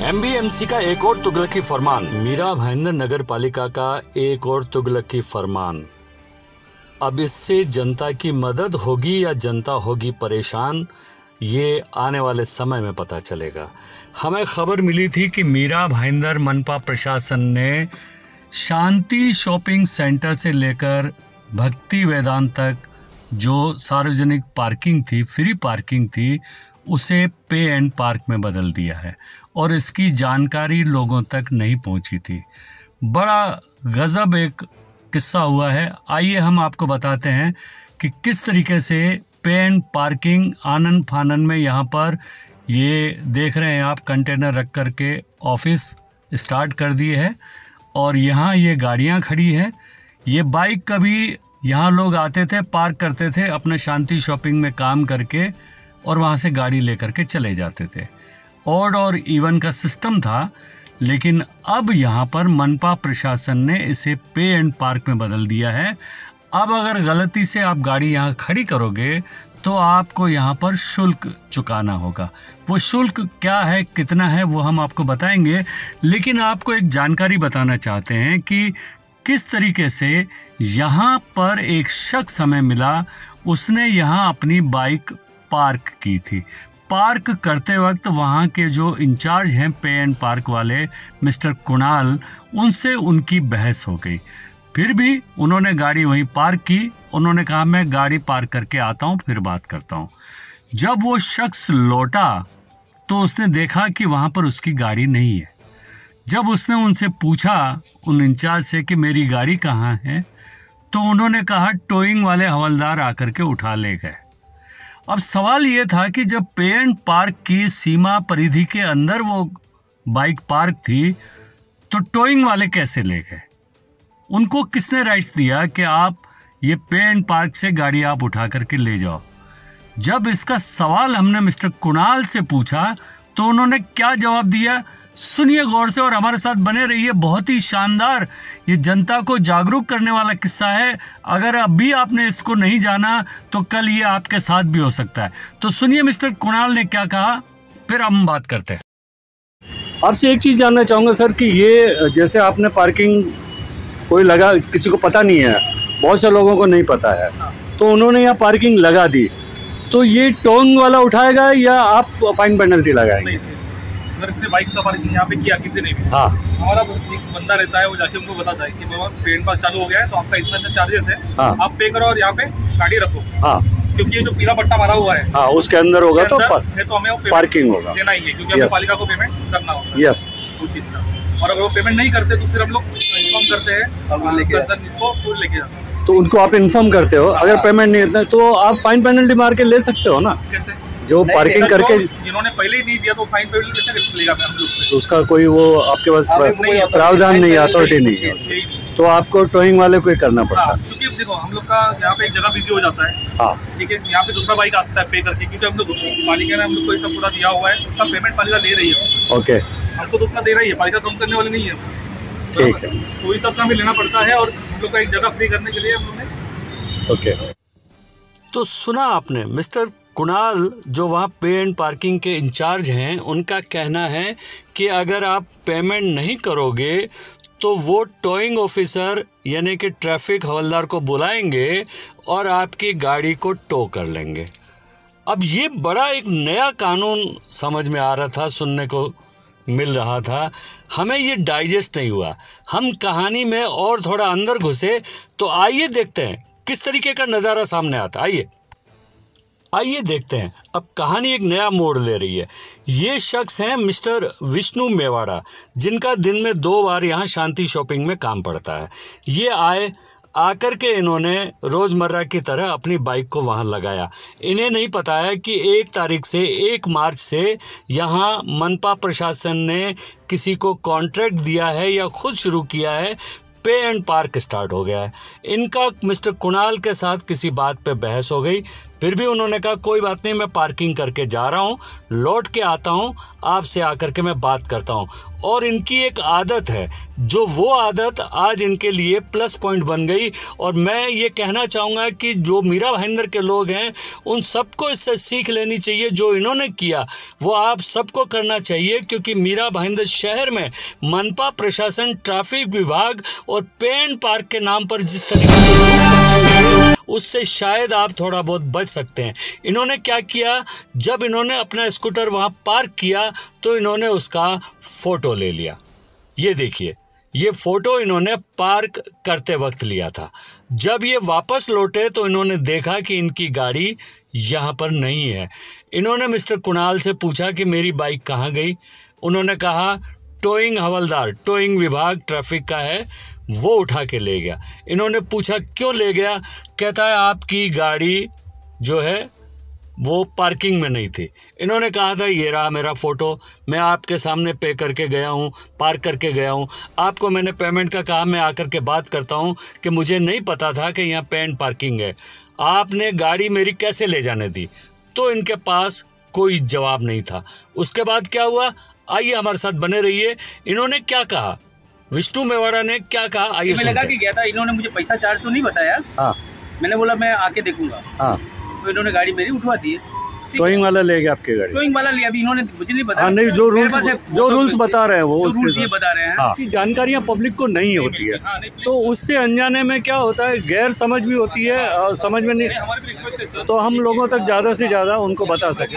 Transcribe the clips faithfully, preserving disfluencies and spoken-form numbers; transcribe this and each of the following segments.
MBMC का एक और तुगलकी फरमान, मीरा भाईंदर नगर पालिका का एक और तुगलकी फरमान। अब इससे जनता की मदद होगी या जनता होगी परेशान, ये आने वाले समय में पता चलेगा। हमें खबर मिली थी कि मीरा भाईंदर मनपा प्रशासन ने शांति शॉपिंग सेंटर से लेकर भक्ति वेदांत तक जो सार्वजनिक पार्किंग थी, फ्री पार्किंग थी, उसे पे एंड पार्क में बदल दिया है और इसकी जानकारी लोगों तक नहीं पहुंची थी। बड़ा गजब एक किस्सा हुआ है। आइए हम आपको बताते हैं कि किस तरीके से पे एंड पार्किंग आनन फानन में यहाँ पर ये देख रहे हैं आप, कंटेनर रख कर के ऑफिस स्टार्ट कर दिए है और यहाँ ये गाड़ियाँ खड़ी हैं। ये बाइक कभी यहाँ लोग आते थे, पार्क करते थे अपने शांति शॉपिंग में काम करके और वहाँ से गाड़ी लेकर के चले जाते थे। ऑड और इवन का सिस्टम था, लेकिन अब यहाँ पर मनपा प्रशासन ने इसे पे एंड पार्क में बदल दिया है। अब अगर गलती से आप गाड़ी यहाँ खड़ी करोगे तो आपको यहाँ पर शुल्क चुकाना होगा। वो शुल्क क्या है, कितना है, वो हम आपको बताएंगे। लेकिन आपको एक जानकारी बताना चाहते हैं कि किस तरीके से यहाँ पर एक शख्स हमें मिला, उसने यहाँ अपनी बाइक पार्क की थी। पार्क करते वक्त वहाँ के जो इंचार्ज हैं पे एंड पार्क वाले मिस्टर कुणाल, उनसे उनकी बहस हो गई। फिर भी उन्होंने गाड़ी वहीं पार्क की। उन्होंने कहा मैं गाड़ी पार्क करके आता हूँ, फिर बात करता हूँ। जब वो शख्स लौटा तो उसने देखा कि वहाँ पर उसकी गाड़ी नहीं है। जब उसने उनसे पूछा उन इंचार्ज से कि मेरी गाड़ी कहाँ है, तो उन्होंने कहा टोइंग वाले हवलदार आकर के उठा ले गए। अब सवाल ये था कि जब पे एंड पार्क की सीमा परिधि के अंदर वो बाइक पार्क थी तो टोइंग वाले कैसे ले गए? उनको किसने राइट्स दिया कि आप ये पे एंड पार्क से गाड़ी आप उठा करके ले जाओ? जब इसका सवाल हमने मिस्टर कुणाल से पूछा तो उन्होंने क्या जवाब दिया, सुनिए गौर से और हमारे साथ बने रहिए। बहुत ही शानदार, ये जनता को जागरूक करने वाला किस्सा है। अगर अभी आपने इसको नहीं जाना तो कल ये आपके साथ भी हो सकता है। तो सुनिए मिस्टर कुणाल ने क्या कहा, फिर हम बात करते हैं। आपसे एक चीज़ जानना चाहूँगा सर कि ये जैसे आपने पार्किंग कोई लगा, किसी को पता नहीं है, बहुत से लोगों को नहीं पता है, तो उन्होंने यहाँ पार्किंग लगा दी, तो ये टोंग वाला उठाएगा या आप फाइन पेनल्टी लगाएंगे? अगर इसने बाइक का पार्किंग यहाँ पे किया किसी ने भी, हाँ, हमारा एक बंदा रहता है, वो जाके उनको बताता है कि बाबा पे एंड पार्क चालू हो गया है तो आपका इतना इतना चार्जेस है, हाँ, आप पे करो और यहाँ पे गाड़ी रखो, हाँ, क्योंकि ये जो पीला पट्टा मारा हुआ है, हाँ, उसके अंदर होगा तो है तो हमें पार्किंग होगा देना ही है, क्योंकि हमें पालिका को पेमेंट करना होगा। यस, उस चीज का। और अगर वो पेमेंट नहीं करते तो फिर हम लोग इन्फॉर्म करते हैं, इसको फूल लेके जाते हैं। तो उनको आप इन्फॉर्म करते हो, अगर पेमेंट नहीं होता तो आप फाइन पेनल्टी मार के ले सकते हो ना? कैसे? जो पार्किंग करके जिन्होंने पहले ही नहीं दिया तो फाइन पेनल्टी कैसे लेगा हम लोग? तो उसका कोई वो आपके पास प्रावधान नहीं, अथॉरिटी नहीं है, तो आपको टोइंग वाले को ही करना पड़ता है। क्योंकि देखो हम लोग का यहाँ पे एक जगह बिजी हो जाता है, हाँ, ठीक है, यहाँ पे दूसरा बाइक आ सकता है पे करके, क्योंकि हम लोग पालिका ने हम लोग को इतना पूरा दिया हुआ है, उसका पेमेंट पालिका ले रही है। ओके, हमको तो उतना दे रही है, पालिका कम करने वाली नहीं है, ठीक है, तो इस सबसे हमें लेना पड़ता है और हम लोग का एक जगह फ्री करने के लिए हम लोग ने। ओके, तो सुना आपने, मिस्टर कुणाल जो वहाँ पे एंड पार्किंग के इंचार्ज हैं, उनका कहना है कि अगर आप पेमेंट नहीं करोगे तो वो टोइंग ऑफिसर यानी कि ट्रैफिक हवलदार को बुलाएंगे और आपकी गाड़ी को टो कर लेंगे। अब ये बड़ा एक नया कानून समझ में आ रहा था, सुनने को मिल रहा था, हमें ये डाइजेस्ट नहीं हुआ। हम कहानी में और थोड़ा अंदर घुसे तो आइए देखते हैं किस तरीके का नज़ारा सामने आता। आइए आइए देखते हैं। अब कहानी एक नया मोड़ ले रही है। ये शख्स हैं मिस्टर विष्णु मेवाड़ा, जिनका दिन में दो बार यहाँ शांति शॉपिंग में काम पड़ता है। ये आए, आकर के इन्होंने रोज़मर्रा की तरह अपनी बाइक को वहाँ लगाया। इन्हें नहीं पता है कि एक तारीख से एक मार्च से यहाँ मनपा प्रशासन ने किसी को कॉन्ट्रैक्ट दिया है या खुद शुरू किया है, पे एंड पार्क स्टार्ट हो गया है। इनका मिस्टर कुणाल के साथ किसी बात पे बहस हो गई, फिर भी उन्होंने कहा कोई बात नहीं, मैं पार्किंग करके जा रहा हूँ, लौट के आता हूँ, आपसे आकर के मैं बात करता हूँ। और इनकी एक आदत है, जो वो आदत आज इनके लिए प्लस पॉइंट बन गई। और मैं ये कहना चाहूँगा कि जो मीरा भाईंदर के लोग हैं उन सबको इससे सीख लेनी चाहिए। जो इन्होंने किया वो आप सबको करना चाहिए, क्योंकि मीरा भाईंदर शहर में मनपा प्रशासन, ट्रैफिक विभाग और पे एंड पार्क के नाम पर जिस तरीके से उससे शायद आप थोड़ा बहुत बच सकते हैं। इन्होंने क्या किया, जब इन्होंने अपना स्कूटर वहाँ पार्क किया तो इन्होंने उसका फ़ोटो ले लिया। ये देखिए, ये फ़ोटो इन्होंने पार्क करते वक्त लिया था। जब ये वापस लौटे तो इन्होंने देखा कि इनकी गाड़ी यहाँ पर नहीं है। इन्होंने मिस्टर कुणाल से पूछा कि मेरी बाइक कहाँ गई। उन्होंने कहा टोइंग हवलदार, टोइंग विभाग ट्रैफिक का है, वो उठा के ले गया। इन्होंने पूछा क्यों ले गया, कहता है आपकी गाड़ी जो है वो पार्किंग में नहीं थी। इन्होंने कहा था ये रहा मेरा फ़ोटो, मैं आपके सामने पे करके गया हूँ, पार्क करके गया हूँ, आपको मैंने पेमेंट का कहा, मैं आकर के बात करता हूँ कि मुझे नहीं पता था कि यहाँ पे एंड पार्किंग है, आपने गाड़ी मेरी कैसे ले जाने दी। तो इनके पास कोई जवाब नहीं था। उसके बाद क्या हुआ, आइए हमारे साथ बने रहिए। इन्होंने क्या कहा, विष्णु मेवाड़ा ने क्या कहा, आइए मैं लगा कि गया था, इन्होंने मुझे पैसा चार्ज तो नहीं बताया। हाँ। मैंने बोला मैं आके देखूंगा। हाँ। तो इन्होंने गाड़ी मेरी उठवा दी है। टोइंग वाला ले गया आपकी गाड़ी? टोइंग वाला लिया, अभी इन्होंने मुझे नहीं बताया। हाँ, नहीं, जो रूल्स जो रूल्स बता रहे हैं वो उसके बता रहे हैं। हाँ। जानकारियाँ पब्लिक को नहीं होती है, तो उससे अनजाने में क्या होता है, गैर समझ भी होती है और समझ में नहीं, तो हम लोगों तक ज़्यादा से ज़्यादा उनको बता सकें।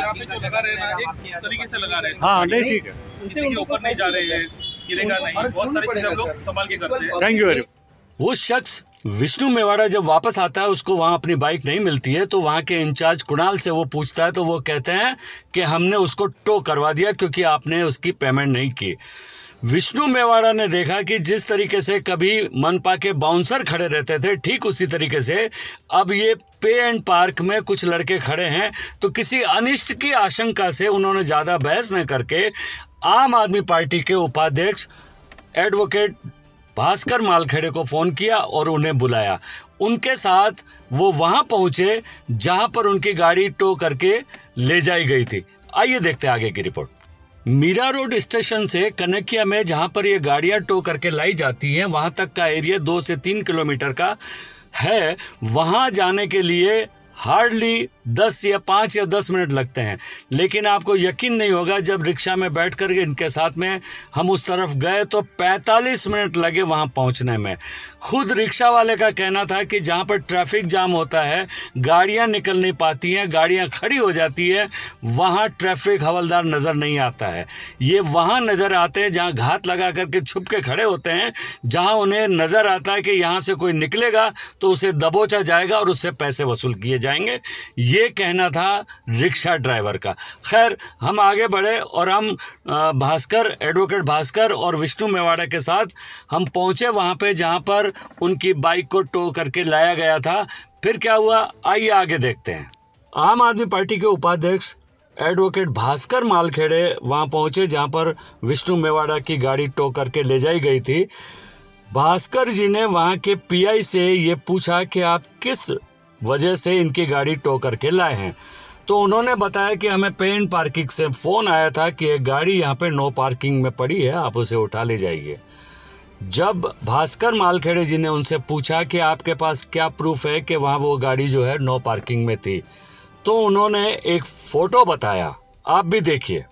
हाँ, नहीं, ठीक है, ऊपर नहीं जा रहे हैं, गिरेगा नहीं, बहुत सारी चीजें हम लोग संभाल के करते हैं। Thank you very much. वो शख्स विष्णु मेवाड़ा जब वापस आता है, उसको वहाँ अपनी बाइक नहीं मिलती है, तो वहाँ के इंचार्ज कुणाल से वो पूछता है, तो वो कहते हैं कि हमने उसको टो करवा दिया क्योंकि आपने उसकी पेमेंट नहीं की। विष्णु मेवाड़ा ने देखा कि जिस तरीके से कभी मनपा के बाउंसर खड़े रहते थे, ठीक उसी तरीके से अब ये पे एंड पार्क में कुछ लड़के खड़े हैं। तो किसी अनिष्ट की आशंका से उन्होंने ज़्यादा बहस न करके आम आदमी पार्टी के उपाध्यक्ष एडवोकेट भास्कर मालखेड़े को फ़ोन किया और उन्हें बुलाया। उनके साथ वो वहाँ पहुँचे जहाँ पर उनकी गाड़ी टो करके ले जाई गई थी। आइए देखते हैं आगे की रिपोर्ट। मीरा रोड स्टेशन से कनकिया में जहाँ पर ये गाड़ियाँ टो करके लाई जाती हैं, वहाँ तक का एरिया दो से तीन किलोमीटर का है। वहाँ जाने के लिए हार्डली दस या पाँच या दस मिनट लगते हैं, लेकिन आपको यकीन नहीं होगा, जब रिक्शा में बैठ कर इनके साथ में हम उस तरफ गए तो पैंतालीस मिनट लगे वहाँ पहुँचने में। खुद रिक्शा वाले का कहना था कि जहाँ पर ट्रैफिक जाम होता है, गाड़ियाँ निकल नहीं पाती हैं, गाड़ियाँ खड़ी हो जाती है, वहाँ ट्रैफिक हवलदार नज़र नहीं आता है। ये वहाँ नज़र आते हैं जहाँ घात लगा करके छुप के खड़े होते हैं, जहाँ उन्हें नज़र आता है कि यहाँ से कोई निकलेगा तो उसे दबोचा जाएगा और उससे पैसे वसूल किए जाएंगे। ये कहना था रिक्शा ड्राइवर का। खैर, हम आगे बढ़े और हम भास्कर, एडवोकेट भास्कर और विष्णु मेवाड़ा के साथ हम पहुंचे वहां पे जहां पर उनकी बाइक को टो करके लाया गया था। फिर क्या हुआ, आइए आगे देखते हैं। आम आदमी पार्टी के उपाध्यक्ष एडवोकेट भास्कर मालखेड़े वहां पहुंचे जहां पर विष्णु मेवाड़ा की गाड़ी टो करके ले जाई गई थी। भास्कर जी ने वहां के पीआई से ये पूछा कि आप किस वजह से इनकी गाड़ी टो करके लाए हैं। तो उन्होंने बताया कि हमें पे एंड पार्किंग से फ़ोन आया था कि एक गाड़ी यहाँ पे नो पार्किंग में पड़ी है, आप उसे उठा ले जाइए। जब भास्कर मालखेड़े जी ने उनसे पूछा कि आपके पास क्या प्रूफ है कि वहाँ वो गाड़ी जो है नो पार्किंग में थी, तो उन्होंने एक फ़ोटो बताया, आप भी देखिए।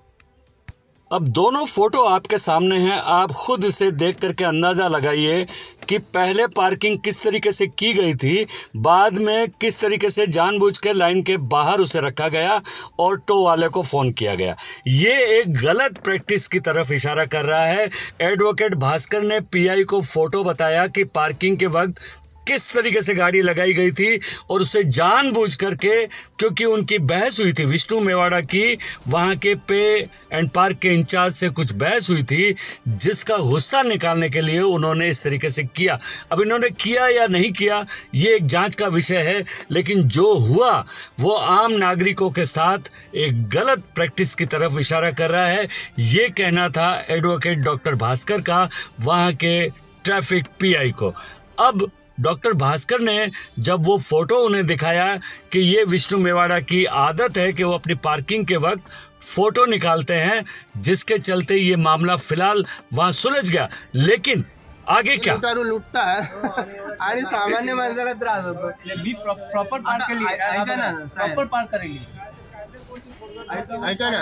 अब दोनों फोटो आपके सामने हैं, आप खुद इसे देख करके अंदाज़ा लगाइए कि पहले पार्किंग किस तरीके से की गई थी, बाद में किस तरीके से जानबूझ के लाइन के बाहर उसे रखा गया और टो वाले को फ़ोन किया गया। ये एक गलत प्रैक्टिस की तरफ इशारा कर रहा है। एडवोकेट भास्कर ने पीआई को फ़ोटो बताया कि पार्किंग के वक्त किस तरीके से गाड़ी लगाई गई थी और उसे जानबूझ करके, क्योंकि उनकी बहस हुई थी विष्णु मेवाड़ा की, वहाँ के पे एंड पार्क के इंचार्ज से कुछ बहस हुई थी, जिसका गुस्सा निकालने के लिए उन्होंने इस तरीके से किया। अब इन्होंने किया या नहीं किया ये एक जांच का विषय है, लेकिन जो हुआ वो आम नागरिकों के साथ एक गलत प्रैक्टिस की तरफ इशारा कर रहा है। ये कहना था एडवोकेट डॉक्टर भास्कर का वहाँ के ट्रैफिक पीआई को। अब डॉक्टर भास्कर ने जब वो फोटो उन्हें दिखाया कि ये विष्णु मेवाड़ा की आदत है कि वो अपनी पार्किंग के वक्त फोटो निकालते हैं, जिसके चलते ये मामला फिलहाल वहां सुलझ गया। लेकिन आगे क्या लुटता है आणि सामान्य माणसाला त्रास होतो। मी प्रॉपर पार्क केली, ऐका ना, प्रॉपर पार्क करेली, ऐका ना।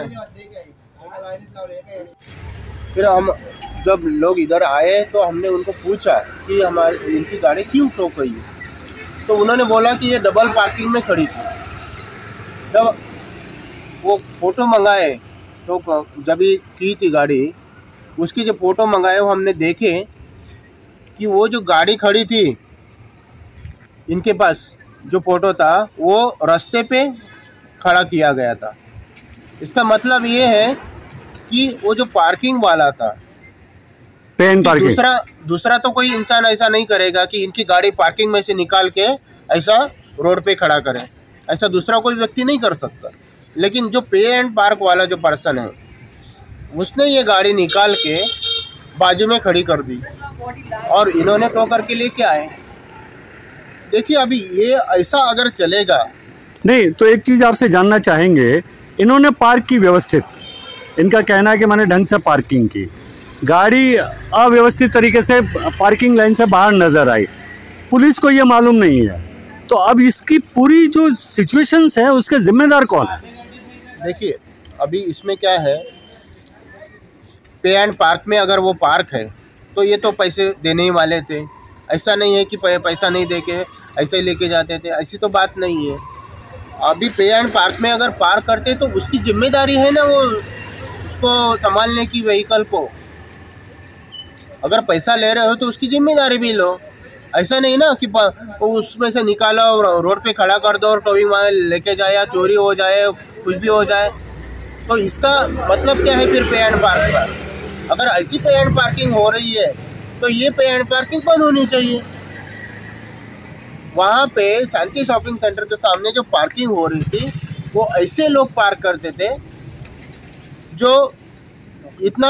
फिर हम जब लोग इधर आए तो हमने उनको पूछा कि हमारी इनकी गाड़ी क्यों ठोक गई, तो उन्होंने बोला कि ये डबल पार्किंग में खड़ी थी। जब वो फ़ोटो मंगाए तो जब ही की थी गाड़ी, उसकी जो फ़ोटो मंगाए वो हमने देखे कि वो जो गाड़ी खड़ी थी इनके पास जो फ़ोटो था वो रास्ते पे खड़ा किया गया था। इसका मतलब ये है कि वो जो पार्किंग वाला था, पेन पार्किंग, दूसरा दूसरा तो कोई इंसान ऐसा नहीं करेगा कि इनकी गाड़ी पार्किंग में से निकाल के ऐसा रोड पे खड़ा करे, ऐसा दूसरा कोई व्यक्ति नहीं कर सकता। लेकिन जो पे एंड पार्क वाला जो पर्सन है उसने ये गाड़ी निकाल के बाजू में खड़ी कर दी और इन्होंने टोकर के लिए क्या है। देखिए अभी ये ऐसा अगर चलेगा नहीं तो एक चीज़ आपसे जानना चाहेंगे, इन्होंने पार्क की व्यवस्थित, इनका कहना है कि मैंने ढंग से पार्किंग की, गाड़ी अव्यवस्थित तरीके से पार्किंग लाइन से बाहर नज़र आई, पुलिस को ये मालूम नहीं है, तो अब इसकी पूरी जो सिचुएशंस है उसके जिम्मेदार कौन है? देखिए अभी इसमें क्या है, पे एंड पार्क में अगर वो पार्क है तो ये तो पैसे देने ही वाले थे, ऐसा नहीं है कि पैसा नहीं दे के ऐसे ही लेके जाते थे, ऐसी तो बात नहीं है। अभी पे एंड पार्क में अगर पार्क करते तो उसकी जिम्मेदारी है ना वो उसको संभालने की, व्हीकल को। अगर पैसा ले रहे हो तो उसकी जिम्मेदारी भी लो, ऐसा नहीं ना कि उसमें से निकालो और रोड पे खड़ा कर दो और टोविंग वाले लेके जाए या चोरी हो जाए कुछ भी हो जाए, तो इसका मतलब क्या है फिर पे एंड पार्क का? अगर ऐसी पे एंड पार्किंग हो रही है तो ये पे एंड पार्किंग बंद होनी चाहिए। वहाँ पे शांति शॉपिंग सेंटर के सामने जो पार्किंग हो रही थी वो ऐसे लोग पार्क करते थे जो इतना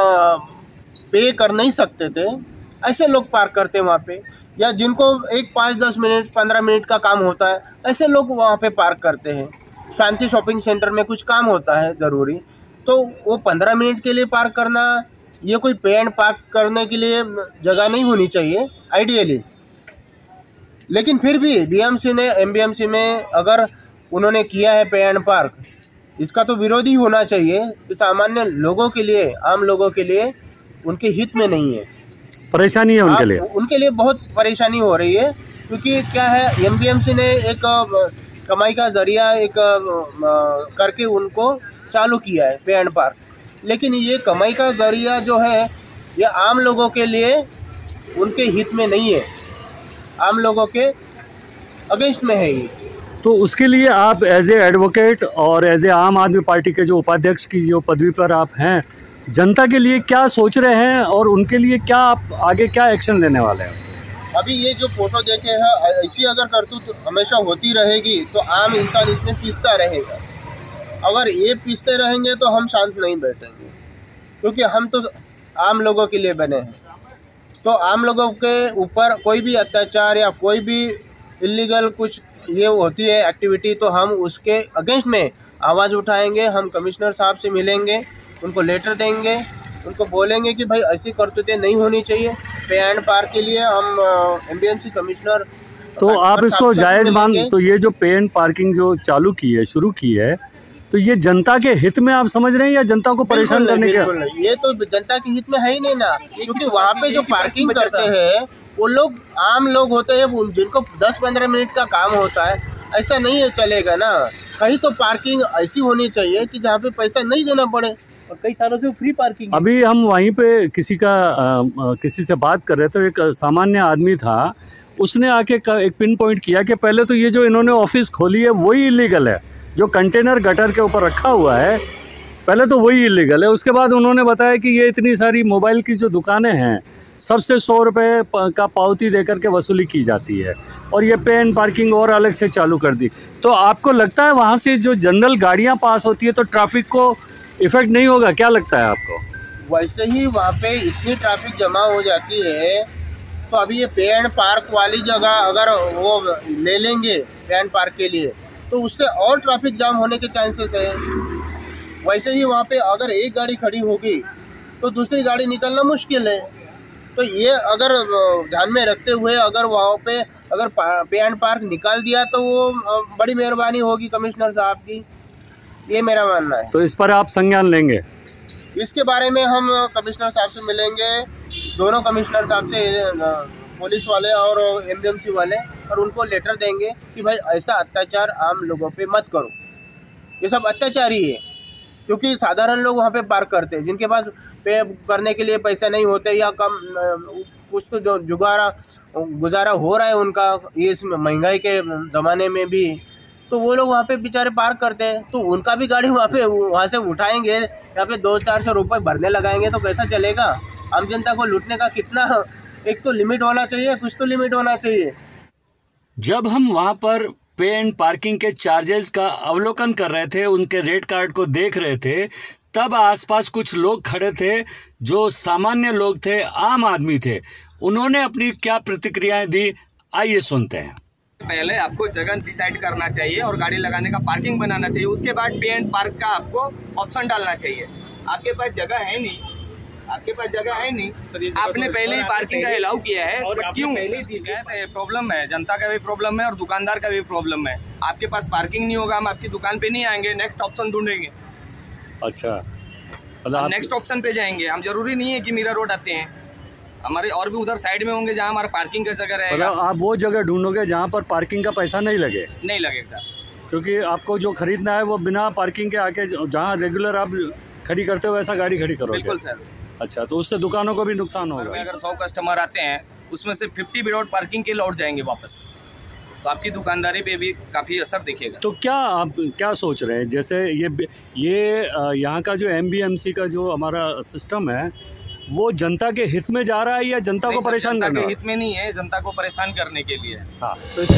पे कर नहीं सकते थे, ऐसे लोग पार्क करते वहाँ पे, या जिनको एक पाँच दस मिनट पंद्रह मिनट का काम होता है ऐसे लोग वहाँ पे पार्क करते हैं। शांति शॉपिंग सेंटर में कुछ काम होता है ज़रूरी, तो वो पंद्रह मिनट के लिए पार्क करना, ये कोई पे एंड पार्क करने के लिए जगह नहीं होनी चाहिए आइडियली। लेकिन फिर भी बीएमसी ने एमबीएमसी में अगर उन्होंने किया है पे एंड पार्क, इसका तो विरोधी होना चाहिए। सामान्य लोगों के लिए, आम लोगों के लिए उनके हित में नहीं है, परेशानी है उनके लिए, उनके लिए बहुत परेशानी हो रही है। क्योंकि क्या है, एमबीएमसी ने एक कमाई का जरिया एक करके उनको चालू किया है पे एंड पार्क, लेकिन ये कमाई का जरिया जो है ये आम लोगों के लिए उनके हित में नहीं है, आम लोगों के अगेंस्ट में है ये। तो उसके लिए आप एज ए एडवोकेट और as a Aam Aadmi party के जो उपाध्यक्ष की जो पदवी पर आप हैं, जनता के लिए क्या सोच रहे हैं और उनके लिए क्या आप आगे क्या एक्शन लेने वाले हैं? अभी ये जो फोटो देखे हैं, ऐसी अगर करतूत हमेशा होती रहेगी तो आम इंसान इसमें पिसता रहेगा। अगर ये पिसते रहेंगे तो हम शांत नहीं बैठेंगे, क्योंकि हम तो आम लोगों के लिए बने हैं। तो आम लोगों के ऊपर कोई भी अत्याचार या कोई भी इलीगल कुछ ये होती है एक्टिविटी, तो हम उसके अगेंस्ट में आवाज़ उठाएंगे। हम कमिश्नर साहब से मिलेंगे, उनको लेटर देंगे, उनको बोलेंगे कि भाई ऐसी करतूतें नहीं होनी चाहिए। पे एंड पार्क के लिए हम एमबीएमसी कमिश्नर, तो आप इसको जायज़ मान, तो ये जो पे एंड पार्किंग जो चालू की है, शुरू की है, तो ये जनता के हित में आप समझ रहे हैं या जनता को परेशान करने के? ये तो जनता के हित में है ही नहीं ना, क्योंकि वहाँ पे जो पार्किंग करते हैं वो लोग आम लोग होते हैं, जिनको दस पंद्रह मिनट का काम होता है। ऐसा नहीं है चलेगा ना, कहीं तो पार्किंग ऐसी होनी चाहिए कि जहाँ पे पैसा नहीं देना पड़े, और कई सालों से फ्री पार्किंग। अभी हम वहीं पे किसी का आ, किसी से बात कर रहे थे, एक सामान्य आदमी था, उसने आके एक पिन पॉइंट किया कि पहले तो ये जो इन्होंने ऑफिस खोली है वही इलीगल है, जो कंटेनर गटर के ऊपर रखा हुआ है पहले तो वही इलीगल है। उसके बाद उन्होंने बताया कि ये इतनी सारी मोबाइल की जो दुकानें हैं सबसे सौ रुपये का पावती देकर के वसूली की जाती है, और ये पे एंड पार्किंग और अलग से चालू कर दी। तो आपको लगता है वहाँ से जो जनरल गाड़ियाँ पास होती है तो ट्रैफिक को इफ़ेक्ट नहीं होगा? क्या लगता है आपको? वैसे ही वहाँ पे इतनी ट्रैफिक जमा हो जाती है तो अभी ये पे एंड पार्क वाली जगह अगर वो ले लेंगे पे एंड पार्क के लिए तो उससे और ट्रैफिक जाम होने के चांसेस है। वैसे ही वहाँ पे अगर एक गाड़ी खड़ी होगी तो दूसरी गाड़ी निकलना मुश्किल है। तो ये अगर ध्यान में रखते हुए अगर वहाँ पे अगर पे एंड पार्क निकाल दिया तो वो बड़ी मेहरबानी होगी कमिश्नर साहब की, ये मेरा मानना है। तो इस पर आप संज्ञान लेंगे? इसके बारे में हम कमिश्नर साहब से मिलेंगे, दोनों कमिश्नर साहब से, पुलिस वाले और एमबीएमसी वाले, और उनको लेटर देंगे कि भाई ऐसा अत्याचार आम लोगों पे मत करो। ये सब अत्याचार ही है, क्योंकि साधारण लोग वहाँ पे पार्क करते हैं, जिनके पास पे करने के लिए पैसे नहीं होते या कम कुछ तो जो जुगारा गुजारा हो रहा है उनका ये इस महंगाई के ज़माने में भी, तो वो लोग वहाँ पे बेचारे पार्क करते हैं। तो उनका भी गाड़ी वहाँ पे वहाँ से उठाएंगे, यहाँ पे दो चार सौ रुपये भरने लगाएंगे तो कैसा चलेगा? आम जनता को लूटने का कितना, एक तो लिमिट होना चाहिए, कुछ तो लिमिट होना चाहिए। जब हम वहाँ पर पे एंड पार्किंग के चार्जेस का अवलोकन कर रहे थे, उनके रेट कार्ड को देख रहे थे, तब आसपास कुछ लोग खड़े थे जो सामान्य लोग थे, आम आदमी थे। उन्होंने अपनी क्या प्रतिक्रियाएं दी, आइए सुनते हैं। पहले आपको जगह डिसाइड करना चाहिए और गाड़ी लगाने का पार्किंग बनाना चाहिए, उसके बाद पे एंड पार्क का आपको ऑप्शन डालना चाहिए। आपके पास जगह है नहीं, आपके पास जगह है नहीं, आपने पहले ही पार्किंग का अलाउ किया है, बट क्यों? प्रॉब्लम है, जनता का भी प्रॉब्लम है और दुकानदार का भी प्रॉब्लम है। आपके पास पार्किंग नहीं होगा, हम आपकी दुकान पे नहीं आएंगे, नेक्स्ट ऑप्शन ढूंढेंगे। अच्छा, हम नेक्स्ट ऑप्शन पे जाएंगे। हम जरूरी नहीं है कि मीरा रोड आते हैं, हमारे और भी उधर साइड में होंगे जहाँ हमारा पार्किंग का जगह रहेगा। आप वो जगह ढूंढोगे जहाँ पर पार्किंग का पैसा नहीं लगे? नहीं लगेगा, क्योंकि आपको जो खरीदना है वो बिना पार्किंग के आके जहाँ रेगुलर आप खड़ी करते हो वैसा गाड़ी खड़ी करोगे? बिल्कुल सर। अच्छा, तो उससे दुकानों को भी नुकसान होगा। अगर सौ कस्टमर आते हैं उसमें से फिफ्टी विदाउट पार्किंग के लौट जाएंगे वापस, तो आपकी दुकानदारी पे भी काफ़ी असर दिखेगा। तो क्या आप क्या सोच रहे हैं, जैसे ये ये यहाँ का जो एमबीएमसी का जो हमारा सिस्टम है वो जनता के हित में जा रहा है या जनता को परेशान करने के हित में नहीं है, जनता को परेशान करने के लिए? हाँ, तो इसके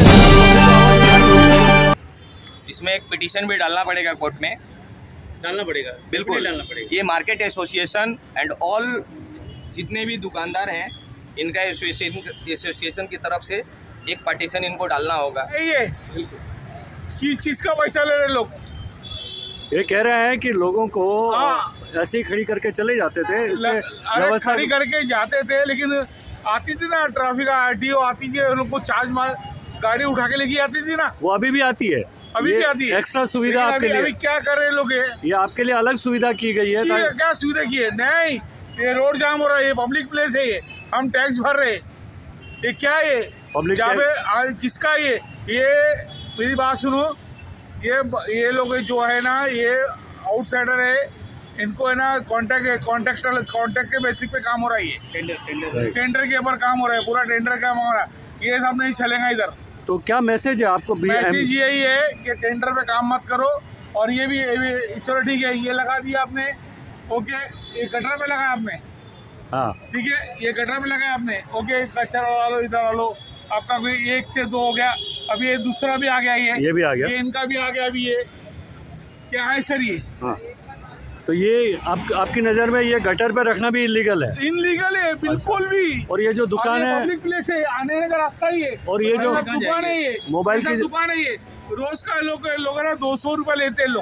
इसमें एक पिटीशन भी डालना पड़ेगा, कोर्ट में डालना पड़ेगा, बिल्कुल डालना पड़ेगा। ये मार्केट एसोसिएशन एंड ऑल जितने भी दुकानदार हैं इनका एसोसिएशन एसोसिएशन की तरफ से एक पटिशन इनको डालना होगा। ये किस चीज़ का पैसा ले रहे लोग? ये कह रहे हैं कि लोगों को ऐसे ही खड़ी करके चले जाते थे, इससे व्यवस्था खड़ी करके जाते थे, लेकिन आती थी ना ट्रैफिक आरटीओ आती थी, उन लोग को चार्ज मार गाड़ी उठा के लेके आती थी ना। वो अभी भी आती है, अभी भी आती है, एक्स्ट्रा सुविधा आपके लिए। अभी क्या कर रहे लोग? ये आपके लिए अलग सुविधा की गई है। क्या सुविधा की है? नहीं, ये रोड जाम हो रहा है, ये पब्लिक प्लेस है, ये हम टैक्स भर रहे, ये क्या है पब्लिक पे किसका? ये ये मेरी बात सुनो, ये ये लोग जो है ना ये आउटसाइडर है, इनको है ना कॉन्ट्रैक्ट कॉन्ट्रैक्टर कॉन्ट्रैक्ट के बेसिक पे काम हो रहा है, ये टेंडर टेंडर टेंडर के ऊपर काम हो रहा है, पूरा टेंडर काम हो रहा है, ये सब नहीं चलेगा इधर। तो क्या मैसेज है आपको? मैसेज यही है कि टेंडर पे काम मत करो। और ये भी, ये भी चलो ठीक है, ये लगा दिया आपने, ओके, ये गटर पे लगाया आपने, हाँ ठीक है, ये गटर पे लगाया आपने, ओके, कचरा डालो इधर डालो, आपका कोई एक से दो हो गया, अभी ये दूसरा भी आ गया, ये ये भी आ गया, ये इनका भी आ गया। अभी ये क्या है सर? ये हाँ, तो ये आप, आपकी नज़र में ये गटर पे रखना भी इलीगल है? इलीगल है बिल्कुल। अच्छा। भी। और ये जो दुकान है पब्लिक प्लेस है, आने का रास्ता ही है, और ये जो दुकान है, ये मोबाइल की दुकान है, ये रोज का लोग लोग ना दो सौ रुपये लेते हैं लोग,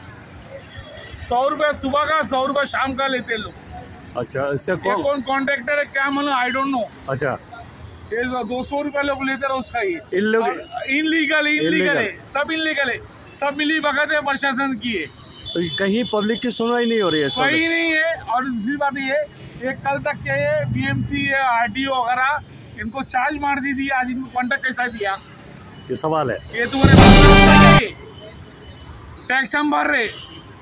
सौ रुपये सुबह का, सौ रुपये शाम का लेते हैं लोग। अच्छा, इससे कौन कौन कॉन्ट्रैक्टर है क्या मालूम, आई डोंट नो। अच्छा, ये दो सौ रुपये लोग लेते हैं उसका, ये इनलीगल इनलीगल है, सब इनलीगल है, सब मिली भगत है प्रशासन की है। तो कहीं पब्लिक की सुनवाई नहीं हो रही है? सही नहीं है। और दूसरी बात ये एक कल तक के ये बीएमसी आरटीओ वगैरह इनको चार्ज मार दी थी, आज इनको कॉन्ट्रैक्ट कैसा दिया? ये सवाल है। ये तुम्हारे टैक्स हम भर रहे,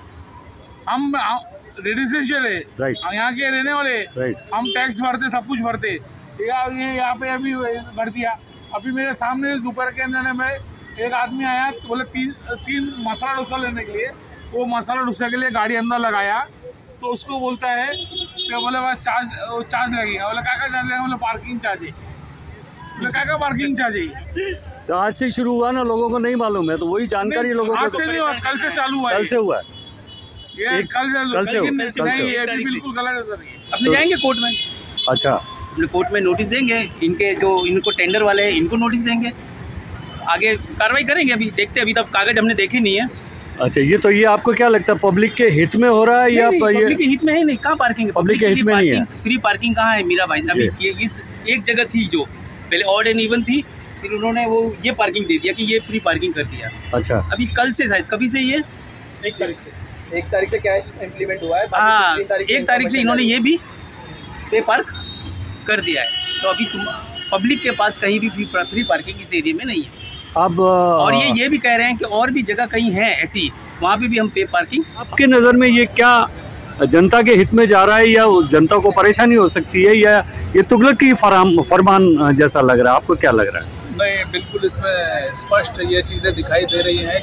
हम रेजिडेंशियल है, हम यहाँ के रहने वाले, हम टैक्स भरते, सब कुछ भरते, ये यहाँ पे अभी भर दिया। अभी मेरे सामने दोपहर के अंदर में एक आदमी आया, बोले तीन तीन मसाला डोसा लेने के लिए, वो मसाला डोसा के लिए गाड़ी अंदर लगाया, तो उसको बोलता है तो बोले भाई चार्ज चार्ज लगेगा, बोले क्या क्या चार्ज लगेगा, बोले पार्किंग चार्ज है, बोले क्या क्या पार्किंग चार्ज है। तो आज से शुरू हुआ ना, लोगों को नहीं मालूम है, तो वही जानकारी लोगों को आज से नहीं हुआ, कल से चालू हुआ, कल से हुआ ये कल कल से नहीं, ये बिल्कुल गलत है। अपने जाएंगे कोर्ट में। अच्छा, अपने कोर्ट में नोटिस देंगे, इनके जो इनको टेंडर वाले हैं इनको नोटिस देंगे, आगे कार्रवाई करेंगे। अभी देखते हैं, अभी तक कागज हमने देखे नहीं है। अच्छा, ये तो ये आपको क्या लगता है पब्लिक के हित में हो रहा है या नहीं, ये पब्लिक के हित में है नहीं? कहाँ पार्किंग है? पब्लिक के हित में नहीं है। फ्री पार्किंग कहाँ है मीरा भाई? अभी ये इस एक जगह थी जो पहले ऑड एंड इवन थी, फिर उन्होंने वो ये पार्किंग दे दिया कि ये फ्री पार्किंग कर दिया। अच्छा, अभी कल से शायद, कभी से ये एक तारीख से एक तारीख से कैश इम्प्लीमेंट हुआ है। हाँ, एक तारीख से इन्होंने ये भी पे पार्क कर दिया है। तो अभी तुम पब्लिक के पास कहीं भी फ्री पार्किंग इस एरिया में नहीं है। अब और ये ये भी कह रहे हैं कि और भी जगह कहीं है ऐसी, वहाँ पे भी हम पे पार्किंग। आपके नज़र में ये क्या जनता के हित में जा रहा है या जनता को परेशानी हो सकती है या ये तुगलक की फराम फरमान जैसा लग रहा है? आपको क्या लग रहा है? नहीं, बिल्कुल इसमें स्पष्ट ये चीज़ें दिखाई दे रही हैं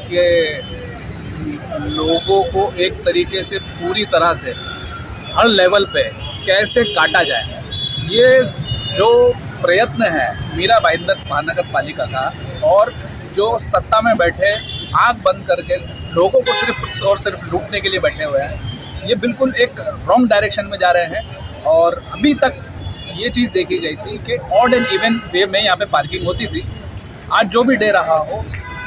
कि लोगों को एक तरीके से पूरी तरह से हर लेवल पे कैसे काटा जाए, ये जो प्रयत्न है मीरा भाईंदर महानगर पालिका का, और जो सत्ता में बैठे आंख बंद करके लोगों को सिर्फ और सिर्फ लूटने के लिए बैठे हुए हैं, ये बिल्कुल एक रॉन्ग डायरेक्शन में जा रहे हैं। और अभी तक ये चीज़ देखी गई थी कि ऑड एंड इवन वे में यहाँ पे पार्किंग होती थी, आज जो भी दे रहा हो,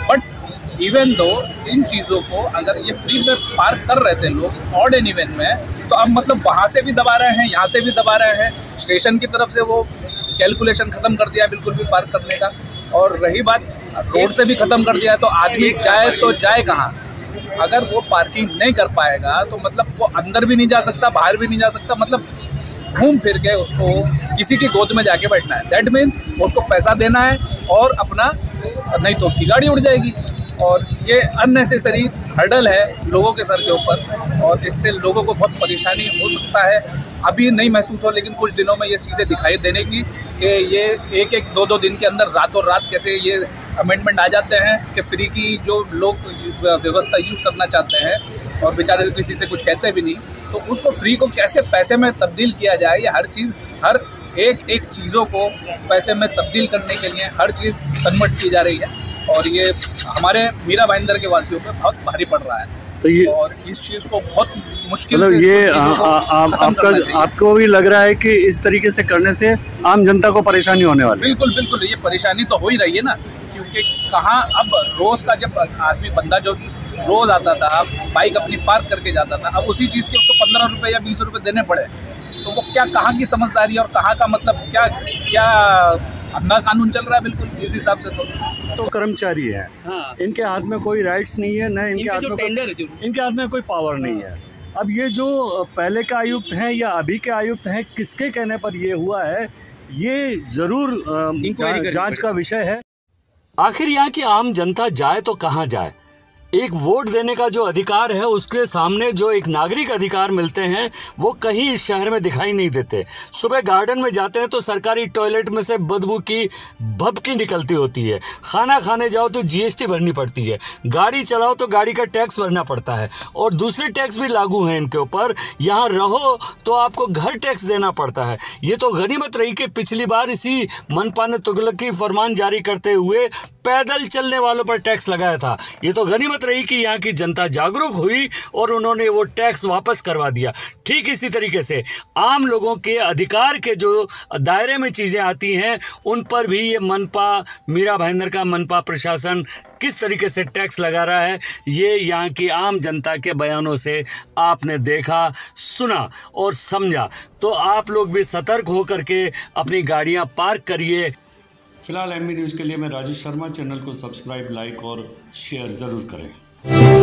बट इवन दो इन चीज़ों को अगर ये फ्री में पार्क कर रहे थे लोग ऑड एंड इवन में, तो अब मतलब वहाँ से भी दबा रहे हैं, यहाँ से भी दबा रहे हैं, स्टेशन की तरफ से वो कैलकुलेशन ख़त्म कर दिया बिल्कुल भी पार्क करने का, और रही बात रोड से भी ख़त्म कर दिया है। तो आदमी जाए तो जाए कहाँ? अगर वो पार्किंग नहीं कर पाएगा तो मतलब वो अंदर भी नहीं जा सकता, बाहर भी नहीं जा सकता, मतलब घूम फिर के उसको किसी की गोद में जाके बैठना है। दैट मीन्स उसको पैसा देना है और अपना, नहीं तो उसकी गाड़ी उड़ जाएगी। और ये अननेसेसरी हर्डल है लोगों के सर के ऊपर, और इससे लोगों को बहुत परेशानी हो सकता है। अभी नहीं महसूस हो, लेकिन कुछ दिनों में ये चीज़ें दिखाई देने की कि ये एक एक दो दो दिन के अंदर रातों रात कैसे ये अमेंडमेंट आ जाते हैं कि फ्री की जो लोग व्यवस्था यूज़ करना चाहते हैं और बेचारे किसी से कुछ कहते भी नहीं, तो उसको फ्री को कैसे पैसे में तब्दील किया जाए। ये हर चीज़, हर एक एक चीज़ों को पैसे में तब्दील करने के लिए हर चीज़ कन्वर्ट की जा रही है, और ये हमारे मीरा भाईंदर के वासियों पर बहुत भारी पड़ रहा है। तो ये और इस चीज़ को बहुत मुश्किल मतलब से ये आ, आ, आ, आपका आपको भी लग रहा है कि इस तरीके से करने से आम जनता को परेशानी होने वाली है? बिल्कुल बिल्कुल, ये परेशानी तो हो ही रही है ना, क्योंकि कहाँ अब रोज़ का जब आदमी बंदा जो रोज़ आता था बाइक अपनी पार्क करके जाता था, अब उसी चीज़ के उसको पंद्रह रुपये या बीस रुपये देने पड़े, तो वो क्या कहाँ की समझदारी और कहाँ का मतलब क्या क्या अपना कानून चल रहा है बिल्कुल इस हिसाब से। तो तो कर्मचारी है, हाँ। इनके हाथ में कोई राइट्स नहीं है, न इनके हाथ में टेंडर कोई, इनके हाथ में कोई पावर नहीं है। अब ये जो पहले के आयुक्त हैं या अभी के आयुक्त हैं, किसके कहने पर ये हुआ है, ये जरूर जा, जांच का विषय है। आखिर यहाँ की आम जनता जाए तो कहाँ जाए? एक वोट देने का जो अधिकार है, उसके सामने जो एक नागरिक अधिकार मिलते हैं, वो कहीं इस शहर में दिखाई नहीं देते। सुबह गार्डन में जाते हैं तो सरकारी टॉयलेट में से बदबू की भभकी निकलती होती है, खाना खाने जाओ तो जीएसटी भरनी पड़ती है, गाड़ी चलाओ तो गाड़ी का टैक्स भरना पड़ता है, और दूसरे टैक्स भी लागू हैं इनके ऊपर। यहाँ रहो तो आपको घर टैक्स देना पड़ता है। ये तो गनीमत रही कि पिछली बार इसी मनपा ने तुगलकी फरमान जारी करते हुए पैदल चलने वालों पर टैक्स लगाया था। ये तो गनीमत रही कि यहाँ की जनता जागरूक हुई और उन्होंने वो टैक्स वापस करवा दिया। ठीक इसी तरीके से आम लोगों के अधिकार के जो दायरे में चीज़ें आती हैं, उन पर भी ये मनपा, मीरा भाईंदर का मनपा प्रशासन किस तरीके से टैक्स लगा रहा है, ये यहाँ की आम जनता के बयानों से आपने देखा, सुना और समझा। तो आप लोग भी सतर्क होकर के अपनी गाड़ियाँ पार्क करिए। फिलहाल एम बी न्यूज़ के लिए मैं राजेश शर्मा, चैनल को सब्सक्राइब, लाइक और शेयर ज़रूर करें।